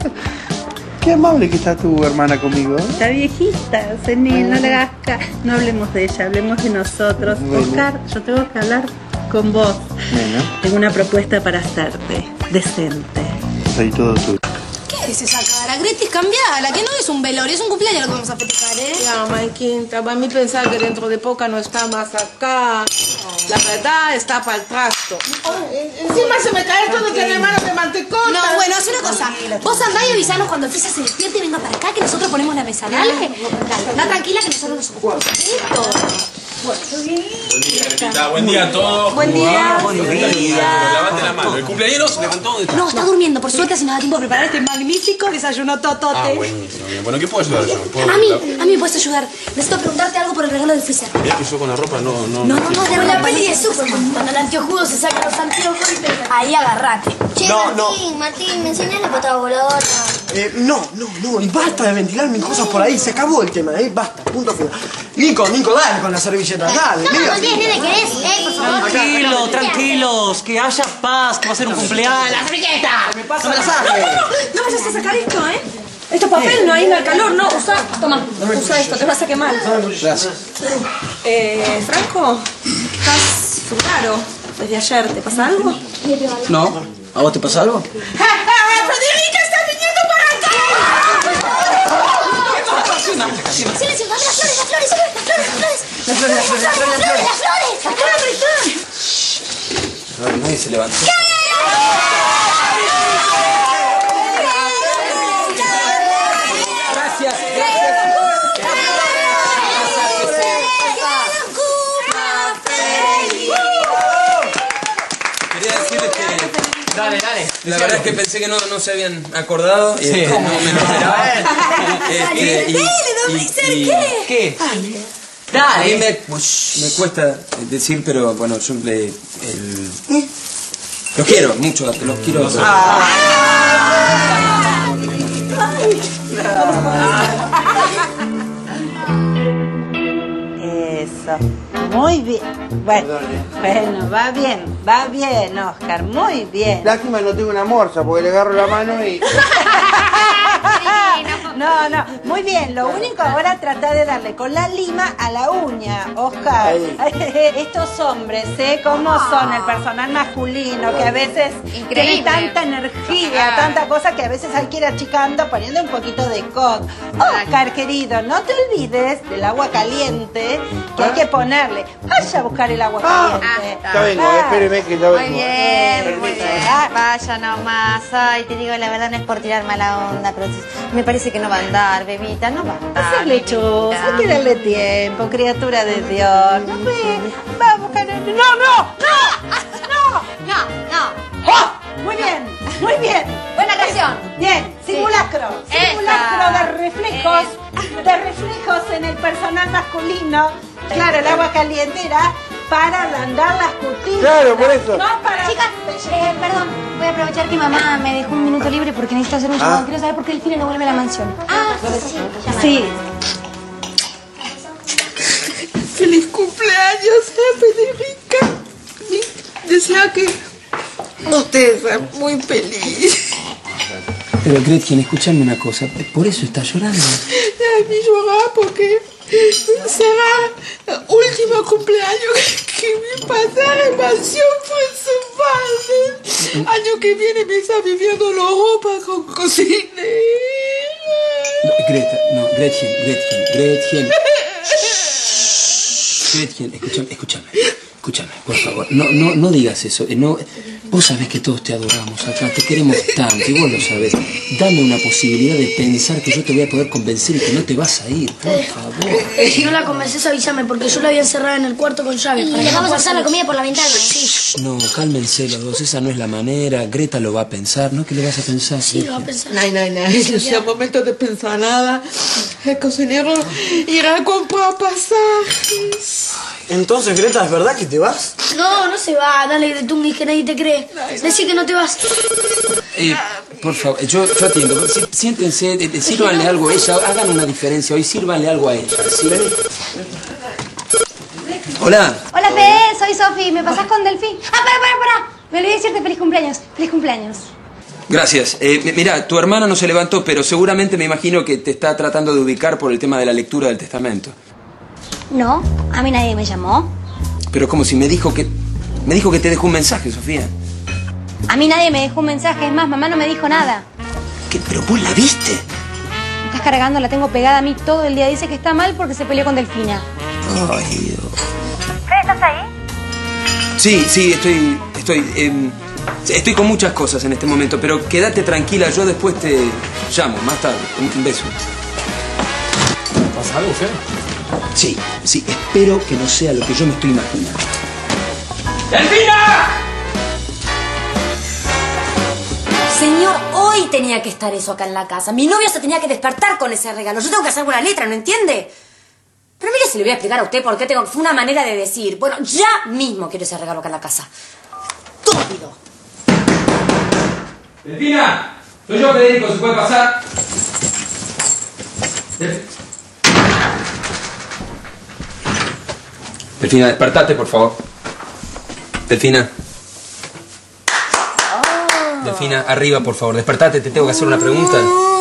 Qué amable que está tu hermana conmigo. ¿Eh? Está viejita, senil, no le hagas ca... No hablemos de ella, hablemos de nosotros. Bueno. Oscar, yo tengo que hablar con vos. Bueno, Tengo una propuesta para hacerte, decente. soy todo tuyo. ¿Qué es esa cara? Gretis, cambiala, que no es un velorio, es un cumpleaños lo que vamos a festejar, ¿eh? Ya, Maiquita, para mí pensar que dentro de poco no está más acá. La verdad está para el trasto. Encima se me cae todo que de manos de mantecota. No, bueno, haz una cosa. Vos andá y avisanos cuando Frisa se despierte y venga para acá, que nosotros ponemos la mesa, ¿dale? Dale, anda tranquila que nosotros nos ocupamos. ¿Listo? Buen día, Repita. Buen día a todos. Buen día. Buen día. Levante la mano. ¿El cumpleaños se levantó? No, está durmiendo. Por suerte, sin nada tiempo de preparar este magnífico desayuno totote. Ah, buenísimo. Bien. Bueno, ¿qué puedo ayudar yo? ¿Puedo A mí, ayudar? a mí me puedes ayudar. Necesito preguntarte algo por el regalo del freezer. Mirá que yo con la ropa no... No, No, no, no, de la peli de Superman. Cuando el anteojudo se saca los anteojos y te... Ahí agarrate. Che, No, Martín, Martín, ¿me enseñas la patada voladora? Eh, no, no, no, y basta de ventilar mis cosas por ahí, se acabó el tema, ¿eh? Basta, punto final. Nico, Nico, dale con la servilleta, dale, No, mira. no tienes, nene, ¿querés? Eh, por favor. Tranquilo, tranquilos, que haya paz, que va a ser un cumpleaños. ¡La servilleta! Me pasa la sangre. No vayas a sacar esto, ¿eh? Esto es papel, no hay al calor, no. Usa, toma, usa esto, te vas a quemar. Gracias. Eh, Franco, estás raro desde ayer. ¿Te pasa algo? No, ¿a vos te pasa algo? ¡Federica está viniendo para acá! ¡Silencio! ¡Dame las flores, las flores! ¡Las flores, las flores! Las flores, las flores, las flores, las flores. ¡Las flores! ¡Las flores! A ver, nadie se levantó. Gracias, gracias. Quería decirles que... Dale, dale. La verdad es que pensé que no, no se habían acordado. Sí. Eh, no me lo esperaba. Este, y- Dale, don y- Freezer, y- ¿qué? ¿Qué? A mí me, pues, me cuesta decir, pero bueno, yo le, el, los quiero mucho, los quiero. Eso. Muy bien. Bueno, bueno, va bien, va bien, Oscar, muy bien. Lástima no tengo una morsa porque le agarro la mano y... No, no, muy bien. Lo único ahora trata de darle con la lima a la uña, Oscar. Estos hombres, ¿eh? ¿Cómo son? El personal masculino, que a veces tiene tanta energía, tanta cosa que a veces hay que ir achicando, poniendo un poquito de coc. Oscar, querido, no te olvides del agua caliente que hay que ponerle. Vaya a buscar el agua caliente. Ya vengo, espéreme que ya vengo. Muy bien, muy bien. Vaya nomás. Ay, te digo la verdad, no es por tirar mala onda, pero me parece que no va a andar, bebita, no va a andar. Esa lechuza, hay que darle tiempo, criatura de Dios. No, ve, va a buscar el... ¡No, no! ¡No! No, no. ¡Oh! Muy bien, muy bien. Buena canción. Bien, simulacro. Sí. Simulacro Esa. de reflejos, de reflejos en el personal masculino. Claro, el agua caliente era para ablandar las cutículas. Claro, por eso. No para... Chicas, eh, perdón, voy a aprovechar que mamá me dejó un minuto libre porque necesito hacer un llamado. Ah. Quiero saber por qué el cine no vuelve a la mansión. Ah, sí. ¡Feliz cumpleaños, Federica! Deseo que usted sea muy feliz. Pero Gretchen, escúchame una cosa. Por eso estás llorando. A mí llorar porque será el último cumpleaños que mi pasar en mansión fue su padre. Año que viene me está viviendo la ropa con cocinera. No, Greta, no, Gretchen, Gretchen, Gretchen. Gretchen, escúchame, escúchame. Escúchame, por favor, no, no, no digas eso. No, vos sabés que todos te adoramos acá, te queremos tanto y vos lo sabés. Dame una posibilidad de pensar que yo te voy a poder convencer y que no te vas a ir, por favor. Eh, si no la convences, avísame, porque yo la había encerrada en el cuarto con llave. Y le vamos a pasar la comida por la ventana. Sí. No, cálmense los dos, esa no es la manera. Greta lo va a pensar, ¿no? ¿Qué le vas a pensar? Sí, lo va a pensar. No, no, no, no sea momento de pensar nada. El cocinero irá a comprar pasajes. Entonces, Greta, ¿es verdad que te vas? No, no se va. Dale, Gretungi, que nadie te cree. Decí que no te vas. Eh, por favor, yo, yo atiendo. Sí, siéntense, eh, sírvanle algo a ella, hagan una diferencia hoy, sírvanle algo a ella. ¿Sí? Hola. Hola, Fede, soy Sofi. ¿Me pasás con Delfín? Ah, para, para, para. Me olvidé decirte feliz cumpleaños. Feliz cumpleaños. Gracias. Eh, mira, tu hermana no se levantó, pero seguramente me imagino que te está tratando de ubicar por el tema de la lectura del testamento. No, a mí nadie me llamó. Pero como si me dijo que... Me dijo que te dejó un mensaje, Sofía. A mí nadie me dejó un mensaje. Es más, mamá no me dijo nada. ¿Qué? ¿Pero vos la viste? Me estás cargando, la tengo pegada a mí todo el día. Dice que está mal porque se peleó con Delfina. Ay, Dios. Fede, ¿estás ahí? Sí, sí, estoy... Estoy... Eh, estoy con muchas cosas en este momento, pero quédate tranquila. Yo después te llamo, más tarde. Un, un beso. ¿Pasa algo, Fede? Sí, sí, espero que no sea lo que yo me estoy imaginando. ¡Delfina! Señor, hoy tenía que estar eso acá en la casa. Mi novio se tenía que despertar con ese regalo. Yo tengo que hacer buena letra, ¿no entiende? Pero mire si le voy a explicar a usted por qué tengo... Fue una manera de decir, bueno, ya mismo quiero ese regalo acá en la casa. ¡Estúpido! ¡Delfina! Soy yo, Federico, ¿se puede pasar? Delfina, despertate, por favor. Delfina. Oh. Delfina, arriba, por favor. Despertate, te tengo que hacer una pregunta.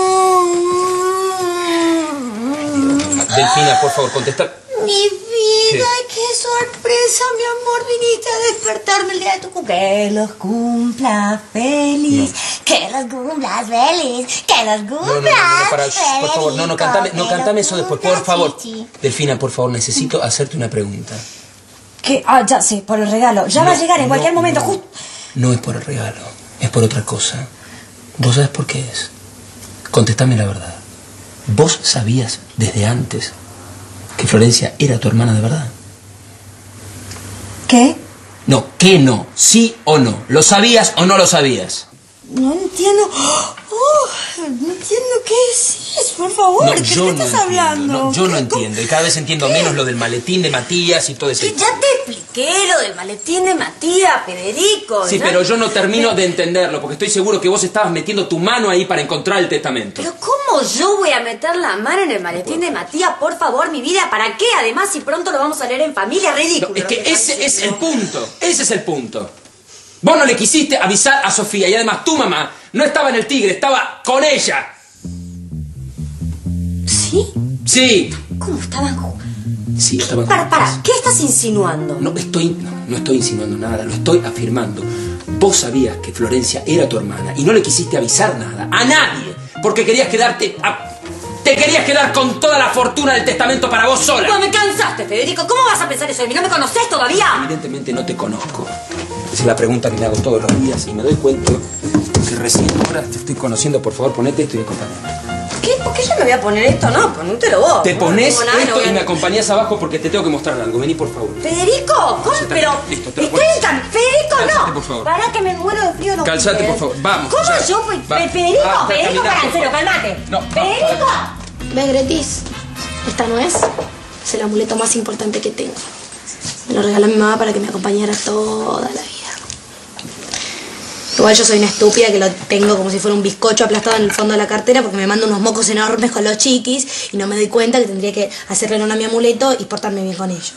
Delfina, por favor, contesta. Mi vida, sí. Qué sorpresa, mi amor. Viniste a despertarme el día de tu cumpleaños. Que los cumpla feliz. No. Que los cumplas feliz. Que los cumplas. No, no, no, no, para, por favor, no, no, cantame, no, cantame eso después, por favor. Delfina, por favor, necesito hacerte una pregunta. ¿Qué? Ah, ya sé, por el regalo. Ya no, va a llegar en no, cualquier momento. No, Justo. No es por el regalo, es por otra cosa. ¿Vos sabés por qué es? Contestame la verdad. ¿Vos sabías desde antes que Florencia era tu hermana de verdad? ¿Qué? No, ¿qué no? ¿Sí o no? ¿Lo sabías o no lo sabías? No entiendo. Oh, no entiendo qué decís, por favor. No, ¿Qué yo te no estás entiendo, hablando? no, yo no entiendo. Y cada vez entiendo menos lo del maletín de Matías y todo eso. Que ya te expliqué lo del maletín de Matías, Federico. Sí, ¿ya? pero yo no termino de entenderlo, porque estoy seguro que vos estabas metiendo tu mano ahí para encontrar el testamento. Pero ¿cómo yo voy a meter la mano en el maletín de Matías? Por favor, mi vida, ¿para qué? Además, si pronto lo vamos a leer en familia, ridículo. No, es que ese es el punto, ese es el punto. Vos no le quisiste avisar a Sofía y además tu mamá no estaba en el Tigre, estaba con ella. ¿Sí? Sí. ¿Cómo estaban? Sí, estaban Para, para, ¿qué estás insinuando? No estoy, no, no estoy insinuando nada, lo estoy afirmando. Vos sabías que Florencia era tu hermana y no le quisiste avisar nada, a nadie, porque querías quedarte... A... Te querías quedar con toda la fortuna del testamento para vos sola. No, me cansaste, Federico. ¿Cómo vas a pensar eso de mí? ¿No me conoces todavía? Evidentemente no te conozco. Esa es la pregunta que me hago todos los días y me doy cuenta que recién ahora te estoy conociendo. Por favor, ponete esto y acompáñame. ¿Qué? ¿Por qué yo me voy a poner esto? No, ponútelo vos. Te pones no nada, esto no y me acompañás abajo porque te tengo que mostrar algo. Vení, por favor. Federico, ¿cómo? Sí, Pero... listo, te lo estoy en cam... Federico, Calzate, no. por favor. Para que me muero de frío. No Calzate, por favor. Vamos. ¿Cómo ya. yo fui? Va. Federico, Basta, Federico, caminá, para, por en serio, favor. cálmate. No, Federico. Ve, Gretis, esta no es. Es el amuleto más importante que tengo. Me lo regaló mi mamá para que me acompañara toda la vida. Igual yo soy una estúpida que lo tengo como si fuera un bizcocho aplastado en el fondo de la cartera porque me mando unos mocos enormes con los chiquis y no me doy cuenta que tendría que hacerle honor a mi amuleto y portarme bien con ellos.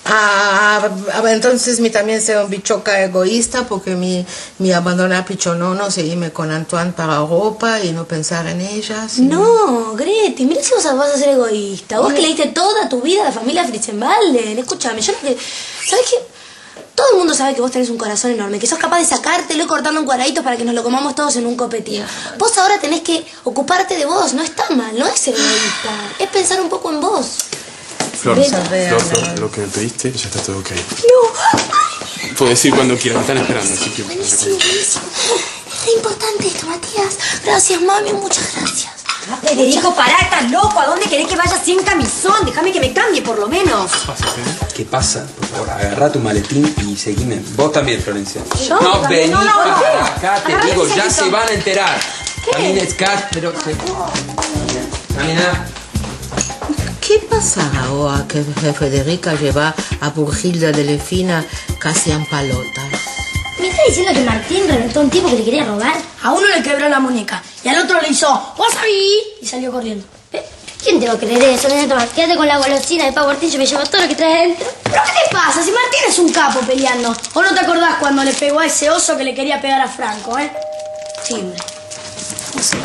Ah, a ver, entonces mi también soy un bichoca egoísta porque mi, mi abandona a Pichonono, seguirme con Antoine para Europa y no pensar en ellas. Y... No, Greti, mira si vos vas a ser egoísta. Vos que le diste toda tu vida a la familia Fritzenbalden. Escúchame, yo no que... ¿Sabes qué? Todo el mundo sabe que vos tenés un corazón enorme, que sos capaz de sacártelo y cortarlo en cuadraditos para que nos lo comamos todos en un copetín. Vos ahora tenés que ocuparte de vos, no está mal, no es ser egoísta, es pensar un poco en vos. Flor, Flor, Flor, lo que me pediste, ya está todo ok. No. Puedes ir cuando quieras, me están esperando, así que... Buenísimo, buenísimo. Es re importante esto, Matías. Gracias, mami, muchas gracias. Ah, Federico, pará, estás loco. ¿A dónde querés que vaya sin camisón? Déjame que me cambie, por lo menos. ¿Qué pasa, Fede? ¿Qué pasa? Por favor, agarrá tu maletín y seguime. Vos también, Florencia. ¿Yo? No, vení No, no, no. para acá, te Agarrá digo, ese ya camisón. se van a enterar. Camina, Scar, pero... Camina. ¿Qué pasa ahora que Federica lleva a Burgilda de Lefina casi en palotas? ¿Me está diciendo que Martín reventó a un tipo que le quería robar? A uno le quebró la muñeca y al otro le hizo ¡wasabi! Y salió corriendo. ¿Eh? ¿Quién te va a creer eso, nene Tomás? Quédate con la golosina de Power Team, yo me llevo todo lo que trae adentro. ¿Pero qué te pasa? Si Martín es un capo peleando. ¿O no te acordás cuando le pegó a ese oso que le quería pegar a Franco, eh? Sí, hombre. No sé.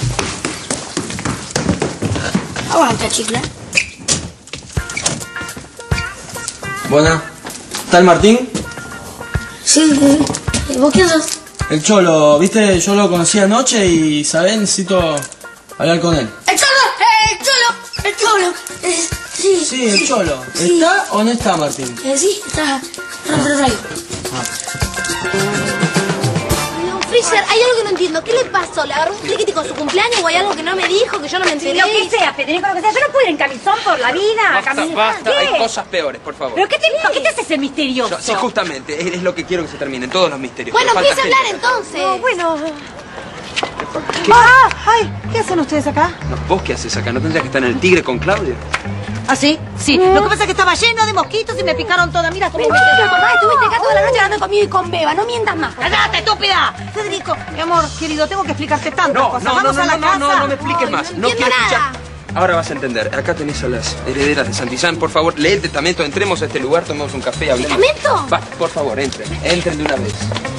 Aguanta, chicle. Buena. ¿Está el Martín? Sí, sí. ¿Vos quién sos? El Cholo, viste, yo lo conocí anoche y, ¿sabés? Necesito hablar con él. ¡El Cholo! ¡Eh, ¡El Cholo! ¡El Cholo! Eh, sí. Sí, el Cholo. Sí. ¿Está o no está, Martín? Eh, sí, está. No te lo traigo. Don Freezer, hay algo que no entiendo. ¿Qué le pasó? ¿Le agarró un cliquiti con su cumpleaños o hay algo que no me dijo, que yo no me enteré? Lo que sea, Federico, lo que sea. Yo no puedo ir en camisón por la vida. Basta, caminar. basta, ¿Qué? hay cosas peores, por favor. ¿Pero qué te, por qué te haces el misterioso? No, sí, justamente, es, es lo que quiero que se terminen, todos los misterios. Bueno, Falta empieza a hablar gente. entonces. No, bueno. ¡Ah! ¡Ay! ¿Qué hacen ustedes acá? No, ¿vos qué haces acá? ¿No tendrías que estar en el Tigre con Claudia? ¿Ah, sí? Sí. Lo que pasa es que estaba lleno de mosquitos y me picaron toda. Mira cómo me Mentira, mamá, estuviste acá toda la noche hablando conmigo y con Beba. No mientas más. ¡Cállate, estúpida! Federico, mi amor, querido, tengo que explicarte tantas No, cosas. no, no, Vamos no, a la no, casa. no, no me expliques Ay, más. no No quiero entiendo escuchar. nada. Ahora vas a entender. Acá tenés a las herederas de Santillán. Por favor, lee el testamento. Entremos a este lugar, tomemos un café y hablemos. ¿Testamento? Va, por favor, entren. Entren de una vez.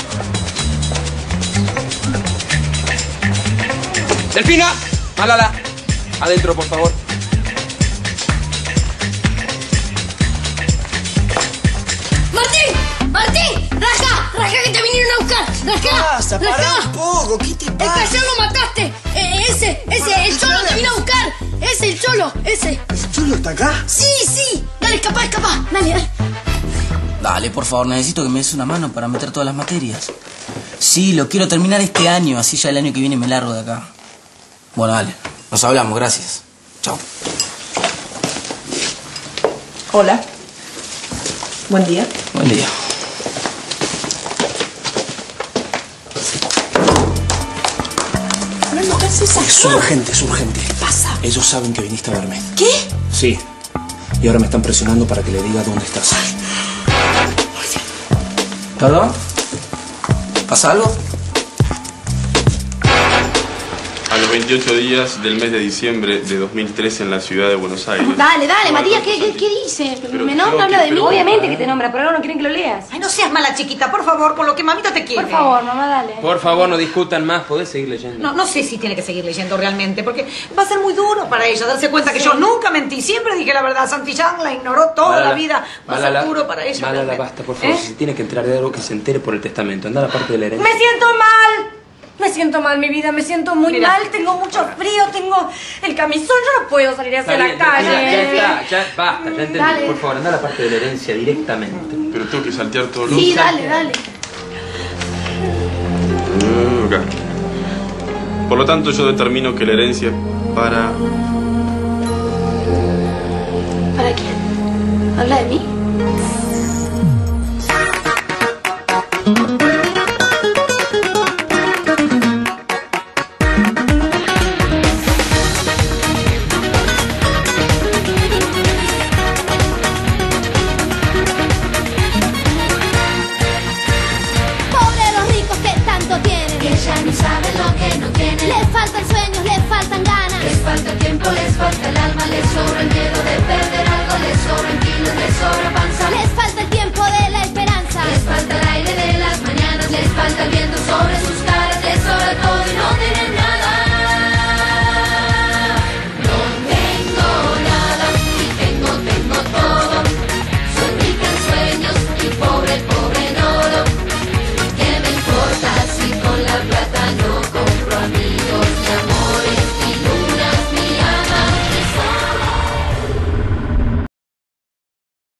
¡Delfina! ¡Malala! Adentro, por favor. ¡Martín! ¡Martín! ¡Raja! ¡Raja que te vinieron a buscar! ¡Raja! Pasa, pará un poco, ¿qué te ¡El pasa? callao lo mataste! Eh, ¡Ese! ¡Ese! ¡El cholo te vino a buscar! ¡Ese! ¡El cholo! ¡Ese! ¿El Cholo está acá? ¡Sí, sí! ¡Dale, escapá, escapá! ¡Dale, dale! Dale, por favor, necesito que me des una mano para meter todas las materias. Sí, lo quiero terminar este año, así ya el año que viene me largo de acá. Bueno, dale. Nos hablamos, gracias. Chao. Hola. Buen día. Buen día. Fernando, ¿qué haces acá? Es urgente, es urgente. ¿Qué pasa? Ellos saben que viniste a verme. ¿Qué? Sí. Y ahora me están presionando para que le diga dónde estás. ¿Perdón? ¿Pasa algo? A los veintiocho días del mes de diciembre de dos mil trece en la ciudad de Buenos Aires. Dale, dale, Matías, ¿qué, qué, qué dice? Pero ¿Me creo nombra? que- ¿Habla de mí? pero- Obviamente que te nombra, pero ahora no quieren que lo leas. Ay, no seas mala chiquita, por favor, por lo que mamita te quiere. Por favor, mamá, dale. Por favor, no discutan más. ¿Podés seguir leyendo? No, no sé si tiene que seguir leyendo realmente, porque va a ser muy duro para ella darse cuenta que yo nunca mentí, siempre dije la verdad. Santillán la ignoró toda Malala, la vida. Va a ser Malala, duro para ella. Malala, realmente. basta, por favor. ¿Eh? Si se tiene que enterar de algo, que se entere por el testamento. Anda a la parte de la herencia. Me siento mal. Me siento mal, mi vida, me siento muy Mira. mal, tengo mucho frío, tengo el camisón, yo no puedo salir hacia Está la bien, calle. tranquila, ya está, ya basta, ya entendí. Dale. Por favor, anda a la parte de la herencia directamente. Pero tengo que saltear todo lo Sí, dale, dale. Mm, acá. Por lo tanto, yo determino que la herencia es para... ¿Para quién? ¿Habla de mí?